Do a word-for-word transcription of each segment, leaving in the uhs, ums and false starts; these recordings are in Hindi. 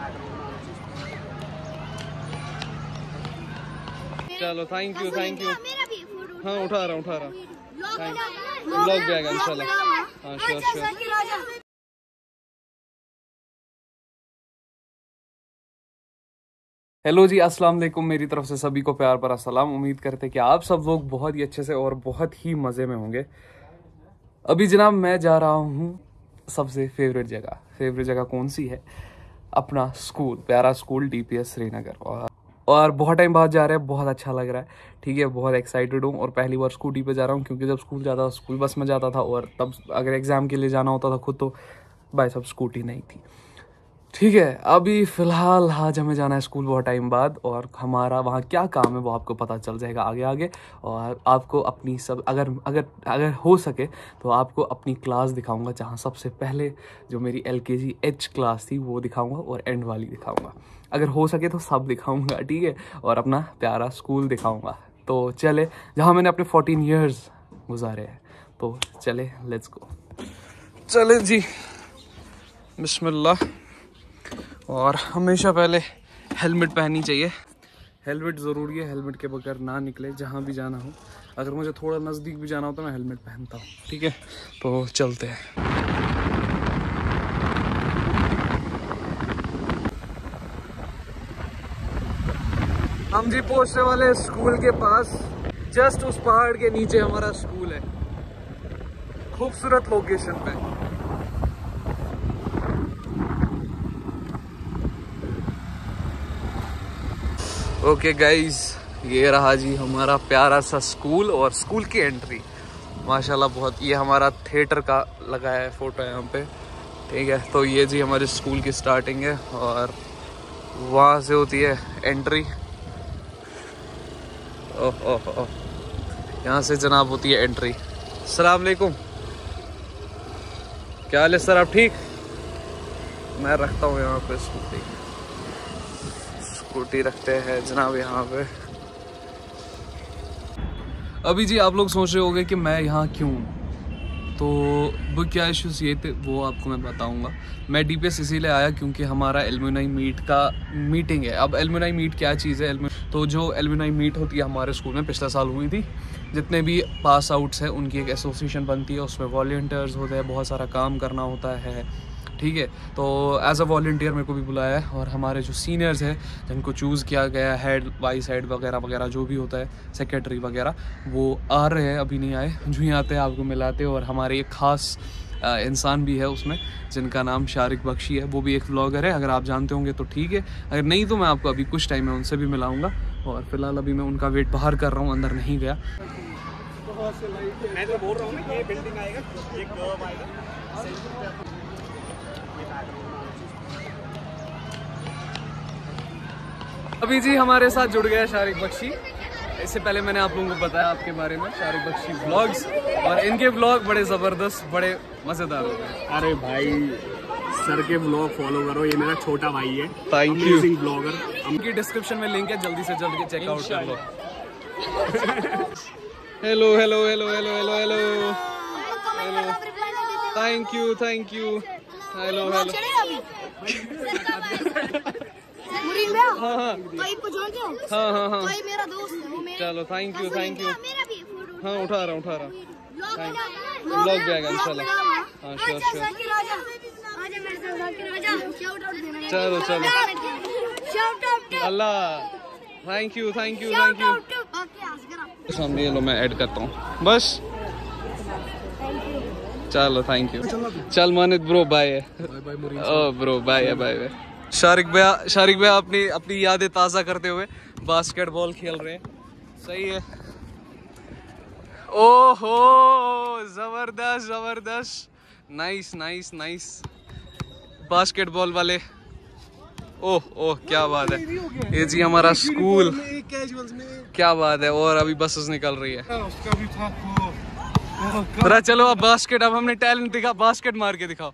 चलो थैंक यू थैंक यू। हाँ उठा रहा हूँ उठा रहा हूँ। ब्लॉग भी आएगा इंशाल्लाह। हाँ श्योर श्योर। हेलो जी, अस्सलाम वालेकुम। मेरी तरफ से सभी को प्यार भरा सलाम। उम्मीद करते हैं कि आप सब लोग बहुत ही अच्छे से और बहुत ही मज़े में होंगे। अभी जनाब मैं जा रहा हूँ सबसे फेवरेट जगह। फेवरेट जगह कौन सी है? अपना स्कूल, प्यारा school D P S Srinagar. और और बहुत टाइम बाद जा रहे हैं, बहुत अच्छा लग रहा है। ठीक है, बहुत एक्साइटेड हूँ और पहली बार स्कूटी पे जा रहा हूँ, क्योंकि जब स्कूल जाता था स्कूल बस में जाता था, और तब अगर एग्ज़ाम के लिए जाना होता था खुद तो भाई साहब स्कूटी नहीं थी। ठीक है, अभी फ़िलहाल आज हमें जाना है स्कूल बहुत टाइम बाद, और हमारा वहाँ क्या काम है वो आपको पता चल जाएगा आगे आगे। और आपको अपनी सब अगर अगर अगर हो सके तो आपको अपनी क्लास दिखाऊंगा, जहाँ सबसे पहले जो मेरी एल के जी एच क्लास थी वो दिखाऊंगा, और एंड वाली दिखाऊंगा। अगर हो सके तो सब दिखाऊंगा, ठीक है, और अपना प्यारा स्कूल दिखाऊंगा। तो चले, जहाँ मैंने अपने फोर्टीन ईयर्स गुजारे हैं। तो चले, लेट्स गो। चले जी, बिस्मिल्लाह। और हमेशा पहले हेलमेट पहननी चाहिए। हेलमेट ज़रूरी है, हेलमेट के बगैर ना निकले जहाँ भी जाना हो। अगर मुझे थोड़ा नज़दीक भी जाना हो तो मैं हेलमेट पहनता हूँ, ठीक है। तो चलते हैं। हम जी पहुँचने वाले स्कूल के पास। जस्ट उस पहाड़ के नीचे हमारा स्कूल है, खूबसूरत लोकेशन पे। ओके गाइज, ये रहा जी हमारा प्यारा सा स्कूल, और स्कूल की एंट्री माशाल्लाह बहुत। ये हमारा थिएटर का लगा है फोटो यहाँ पे, ठीक है। तो ये जी हमारे स्कूल की स्टार्टिंग है, और वहाँ से होती है एंट्री। ओह ओह ओह, यहाँ से जनाब होती है एंट्री। अस्सलाम वालेकुम, क्या हाल है सर, आप ठीक? मैं रखता हूँ यहाँ पे स्कूटी स्कूटी रखते हैं जनाब यहाँ पे। अभी जी आप लोग सोच रहे होंगे कि मैं यहाँ क्यों, तो वो क्या इश्यूज ये थे वो आपको मैं बताऊंगा। मैं डी पी एस इसीलिए आया क्योंकि हमारा एलुमनाई मीट का मीटिंग है। अब एलुमनाई मीट क्या चीज़ है? तो जो एलुमनाई मीट होती है हमारे स्कूल में पिछले साल हुई थी, जितने भी पास आउट्स हैं उनकी एक एसोसिएशन बनती है, उसमें वॉलंटियर्स होते हैं, बहुत सारा काम करना होता है, ठीक है। तो एज अ वॉल्टियर मेरे को भी बुलाया है, और हमारे जो सीनियर्स हैं जिनको चूज़ किया गया, हेड वाइस हेड वगैरह वगैरह जो भी होता है, सेक्रेटरी वगैरह, वो आ रहे हैं, अभी नहीं आए। जो ही आते हैं आपको मिलाते हैं। और हमारे एक ख़ास इंसान भी है उसमें, जिनका नाम शारिक बख्शी है, वो भी एक व्लॉगर है। अगर आप जानते होंगे तो ठीक है, अगर नहीं तो मैं आपको अभी कुछ टाइम में उनसे भी मिलाऊँगा। और फिलहाल अभी मैं उनका वेट बाहर कर रहा हूँ, अंदर नहीं गया। मैं तो बोल रहा हूँ ना, ये बिल्डिंग आएगा, ये कर्व आएगा। अभी जी हमारे साथ जुड़ गया शारिक बख्शी। इससे पहले मैंने आप लोगों को बताया आपके बारे में, शारिक बख्शी व्लॉग्स, और इनके व्लॉग बड़े ज़बरदस्त, बड़े मज़ेदार होते हैं। अरे भाई, सर के व्लॉग फॉलो करो, ये मेरा छोटा भाई है। Thank you blogger. उनकी डिस्क्रिप्शन में लिंक है, जल्दी से जल्दी चेकआउट कर लो। Hello hello hello hello hello hello hello, thank you thank you, hello hello. हाँ हाँ हाँ हाँ हाँ, चलो थैंक यू थैंक यू। हाँ उठा रहा हूँ उठा रहा हूँ। ब्लॉग भी आएगा इंशाल्लाह। हाँ श्योर श्योर। चलो चलो, अल्लाह, thank you thank you thank you. सामने ये लो, मैं ऐड करता हूँ बस। चलो थैंक यू। चल मानित ब्रो, बाय। ओ bro, bye bye bye. Shariq भैया शारिक भैया अपनी अपनी यादें ताज़ा करते हुए बास्केटबॉल खेल रहे हैं। सही है। ओहो, जबरदस्त जबरदस्त, नाइस नाइस नाइस। बास्केटबॉल वाले, ओह ओह, क्या बात है। ये जी हमारा स्कूल, क्या बात है। और अभी बसेस निकल रही है। जरा चलो अब बास्केट, अब हमने टैलेंट दिखा, बास्केट मार के दिखाओ।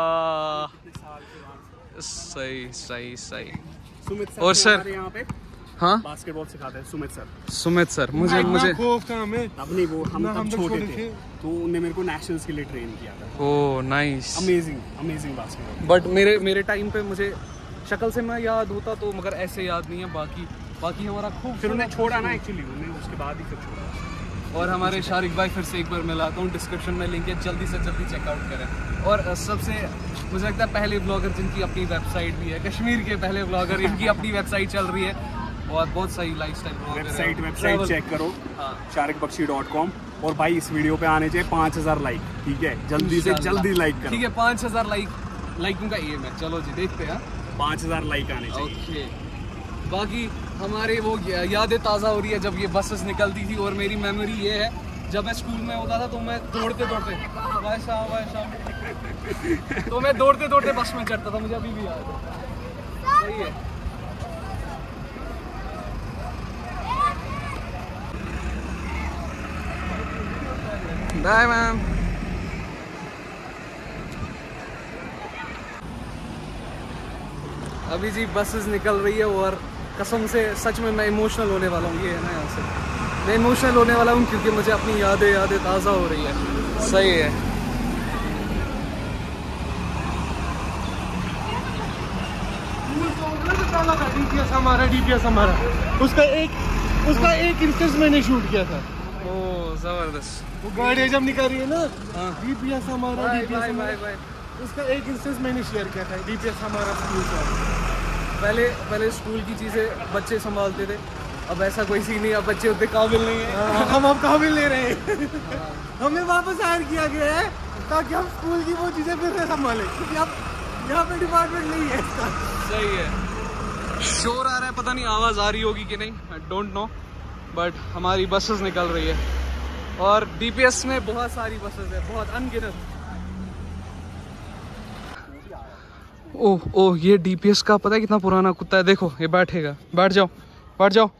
आ, सही सही सही। और सर हाँ बास्केटबॉल सिखाते हैं सुमित सर। सुमित सर मुझे मुझे अब नहीं वो हम तब छोटे थे तो उन्होंने मेरे को नेशनल्स के लिए ट्रेन किया था। Oh nice, amazing amazing basketball. But मेरे मेरे टाइम पे मुझे शक्ल से मैं याद होता तो मगर ऐसे याद नहीं है। बाकी बाकी हमारा खूब फिर उन्हें छोड़ा ना एक्चुअली, उन्हें उसके बाद ही फिर छोड़ा। और हमारे शारिक भाई फिर से एक बार मिलाता हूँ, डिस्क्रिप्शन में लिंक है, जल्दी से जल्दी चेकआउट करें। और सबसे मुझे लगता है पहले ब्लॉगर जिनकी अपनी वेबसाइट भी है, कश्मीर के पहले ब्लॉगर, इनकी अपनी वेबसाइट चल रही है और बहुत सही लाइफस्टाइल वेबसाइट वेबसाइट चेक करो, शारिक बख्शी डॉट कॉम। और भाई इस वीडियो पे आने चाहिए पाँच हजार लाइक, ठीक है? जल्दी से जल्दी लाइक करो, ठीक है? पाँच हजार लाइक लाइकों का एम है। चलो जी देखते हैं, पाँच हजार लाइक आने चाहिए। ओके। बाकी हमारे वो यादें ताज़ा हो रही है जब ये बसेस निकलती थी। और मेरी मेमोरी ये है, जब मैं स्कूल में होता था तो मैं दौड़ते दौड़ते वाह शाम वाह शाम तो मैं दौड़ते दौड़ते बस में चढ़ता था, मुझे अभी भी याद है। सही है। Bye ma'am. अभी जी बसेस निकल रही है और कसम से सच में मैं इमोशनल होने वाला हूँ। ये है ना, यहाँ से मैं इमोशनल होने वाला हूँ क्योंकि मुझे अपनी यादें यादें ताज़ा हो रही है। सही है। डीपीएस हमारा डीपीएस हमारा उसका एक उसका एक इंस्टेंस मैंने शूट किया था। ओह जबरदस्त। वो गाड़ी जब निकल रही है ना, हाँ। डीपीएस हमारा डीपीएस हमारा, उसका एक इंस्टेंस मैंने शेयर किया था। डीपीएस हमारा स्कूल का। पहले पहले स्कूल की चीज़ें बच्चे संभालते थे, अब ऐसा कोई सीन नहीं, अब बच्चे उतने काबिल नहीं है। हम अब काबिल ले रहे हैं। हमें वापस हायर किया गया है ताकि हम स्कूल की वो चीज़ें फिर से संभालें, क्योंकि अब यहाँ पे डिपार्टमेंट नहीं है इसका। सही है। शोर आ रहा है, पता नहीं आवाज़ आ रही होगी कि नहीं, आई डोंट नो, बट हमारी बसेस निकल रही है और डीपीएस में बहुत सारी बसेस है, बहुत अनगिनत। ओह ओह ये डीपीएस का पता है कितना पुराना कुत्ता है, देखो ये बैठेगा, बैठ जाओ बैठ जाओ,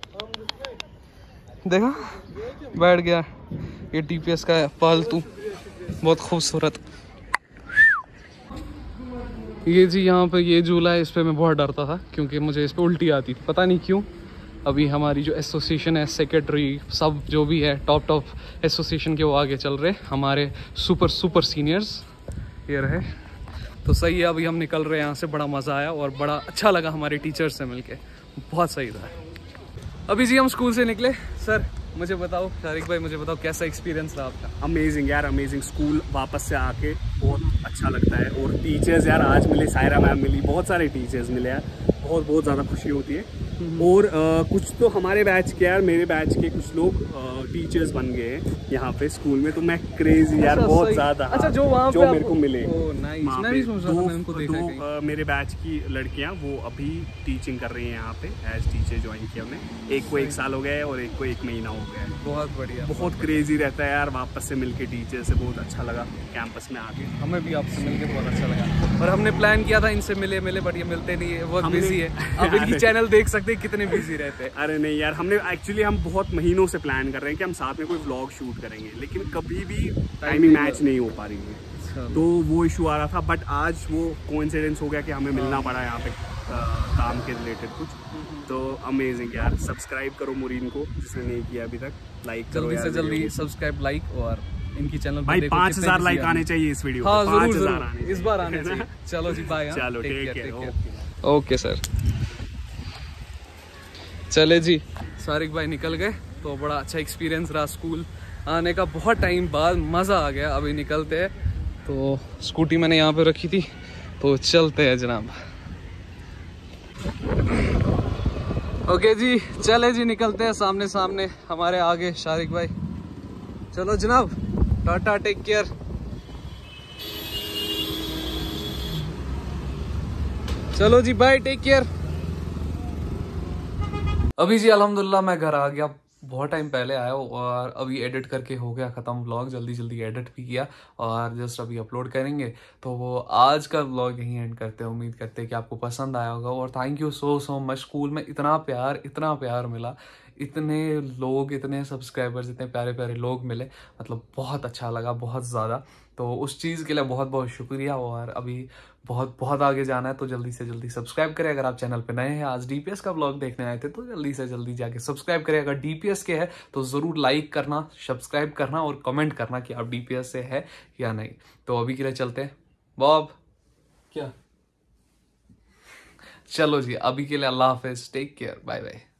देखा बैठ गया। ये डीपीएस का है पालतू, बहुत खूबसूरत। ये जी यहाँ पे ये झूला है, इस पे मैं बहुत डरता था क्योंकि मुझे इस पे उल्टी आती थी, पता नहीं क्यों। अभी हमारी जो एसोसिएशन है, सेक्रेटरी सब जो भी है, टॉप टॉप एसोसिएशन के वो आगे चल रहे, हमारे सुपर सुपर सीनियर्स ये रहे। तो सही है, अभी हम निकल रहे हैं यहाँ से। बड़ा मज़ा आया और बड़ा अच्छा लगा हमारे टीचर्स से मिलके, बहुत सही था। अभी जी हम स्कूल से निकले। सर मुझे बताओ, शारिक भाई मुझे बताओ कैसा एक्सपीरियंस रहा आपका? अमेजिंग यार, अमेजिंग। स्कूल वापस से आके बहुत अच्छा लगता है। और टीचर्स यार आज मिले, सायरा मैम मिली, बहुत सारे टीचर्स मिले यार, बहुत बहुत ज़्यादा खुशी होती है। और आ, कुछ तो हमारे बैच के यार, मेरे बैच के कुछ लोग टीचर्स बन गए हैं यहाँ पे स्कूल में, तो मैं क्रेजी यार बहुत ज़्यादा। अच्छा जो वहाँ जो मेरे को मिले, मैं भी सोच रहा था, मैं उनको देखा है दो मेरे बैच की लड़कियाँ वो अभी टीचिंग कर रही हैं यहाँ पे, एज टीचर ज्वाइन किया उन्हें। एक को एक साल हो गया है और एक को एक महीना हो गया है। बहुत बढ़िया, बहुत क्रेजी रहता है यार, वापस से मिलके टीचर से बहुत अच्छा लगा कैंपस में आके। हमें भी आपसे मिलके बहुत अच्छा लगा और हमने प्लान किया था इनसे मिले मिले बट ये मिलते नहीं है, बहुत बिजी है। अब इनकी चैनल देख सकते हैं कितने बिजी रहते हैं। अरे नहीं यार, हमने एक्चुअली हम बहुत महीनों से प्लान कर रहे हैं कि हम साथ में कोई व्लॉग शूट करेंगे, लेकिन कभी भी टाइमिंग मैच नहीं हो पा रही है, तो वो इशू आ रहा था। बट आज वो कोइंसिडेंस हो गया कि हमें मिलना पड़ा यहाँ पे काम के रिलेटेड कुछ। तो अमेजिंग यार। सब्सक्राइब करो मुरीन को, जिसने नहीं किया अभी तक, लाइक करो जल्दी से जल्दी सब्सक्राइब, लाइक, और इनकी चैनल भाई पाँच हजार लाइक आने चाहिए इस वीडियो। हाँ जरूर जरूर, इस बार आने चाहिए। चलो जी बाय। चलो ठीक है, ओके सर। चले जी, शारिक भाई निकल गए, तो बड़ा अच्छा एक्सपीरियंस रहा स्कूल आने का, बहुत टाइम बाद मज़ा आ गया। अभी निकलते हैं, तो स्कूटी मैंने यहाँ पे रखी थी, तो चलते हैं जनाब। ओके जी चले जी, निकलते हैं। सामने सामने हमारे आगे शारिक भाई। चलो जनाब, टाटा, टेक केयर। चलो जी बाय, टेक केयर। अभी जी अल्हम्दुलिल्लाह मैं घर आ गया, बहुत टाइम पहले आया और अभी एडिट करके हो गया ख़त्म व्लॉग, जल्दी जल्दी एडिट भी किया और जस्ट अभी अपलोड करेंगे। तो वो आज का व्लॉग यहीं एंड करते हैं। उम्मीद करते हैं कि आपको पसंद आया होगा और thank you so so much. School में इतना प्यार इतना प्यार मिला, इतने लोग, इतने सब्सक्राइबर्स, इतने प्यारे प्यारे लोग मिले, मतलब बहुत अच्छा लगा, बहुत ज़्यादा। तो उस चीज़ के लिए बहुत बहुत शुक्रिया। और अभी बहुत बहुत आगे जाना है, तो जल्दी से जल्दी सब्सक्राइब करें। अगर आप चैनल पे नए हैं, आज डीपीएस का ब्लॉग देखने आए थे, तो जल्दी से जल्दी जाके सब्सक्राइब करें। अगर डीपीएस के है तो ज़रूर लाइक करना, सब्सक्राइब करना और कमेंट करना कि आप डीपीएस से है या नहीं। तो अभी के लिए चलते हैं बॉब। क्या चलो जी, अभी के लिए अल्लाह हाफिज, टेक केयर, बाय बाय।